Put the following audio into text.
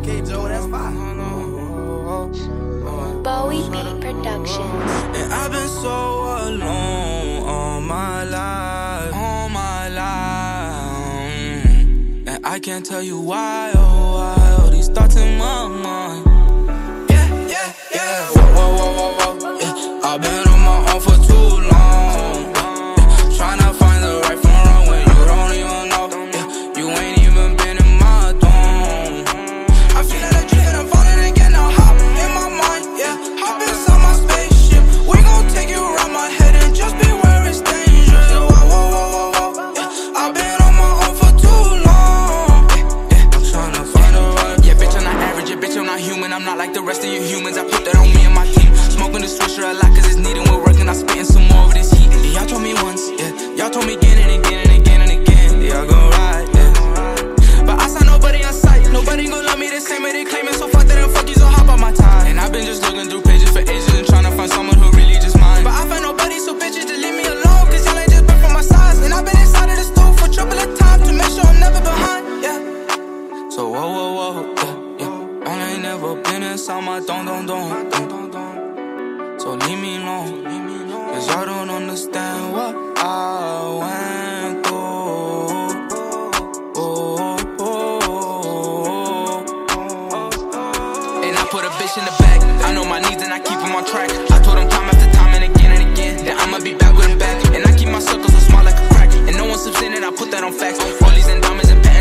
Okay, Joe, that's fine. Bowie Beat Productions. And I've been so alone all my life, and I can't tell you why, oh why, all these thoughts in my mind. Yeah, yeah, yeah. Whoa, whoa, whoa, whoa, whoa. Yeah. I've been on my own for too long. Yeah. Tryna find the right from wrong when you don't even know. Yeah. You ain't even been in my dome. I feel like a dream and I'm falling again. Now hop in my mind, yeah. Hop inside my spaceship. We gon' take you around my head and just beware it's dangerous. Whoa, whoa, whoa, whoa, whoa. Yeah. I've been on my own for too long. Yeah, yeah. I'm tryna find the right. Yeah, bitch, I'm not average. Yeah, bitch, I'm not human. I'm not like the rest of you humans. I put that on me and my team. Smoking the swisher a lot cause it's needed. We're working, I'm spitting some more of this heat. Yeah, y'all told me once, yeah. Y'all told me again and again and again and again. Yeah, y'all gon' ride, yeah. But I saw nobody on sight. Nobody gon' love me the same way they claiming. So fuck that and fuck you, so hop on my time. And I've been just looking through pages for ages and trying to find someone who really just mine. But I find nobody, so bitches just leave me alone. Cause y'all ain't just been from my size. And I've been inside of the store for triple the time to make sure I'm never behind, yeah. So whoa, whoa, whoa, yeah, yeah. I ain't never been inside my don. So leave me alone, cause y'all don't understand what I went through. And I put a bitch in the back. I know my needs and I keep them on track. I told them time after time and again that I'ma be back with it back. And I keep my circles so small like a crack. And no one subs in it, I put that on facts. Rollies and diamonds and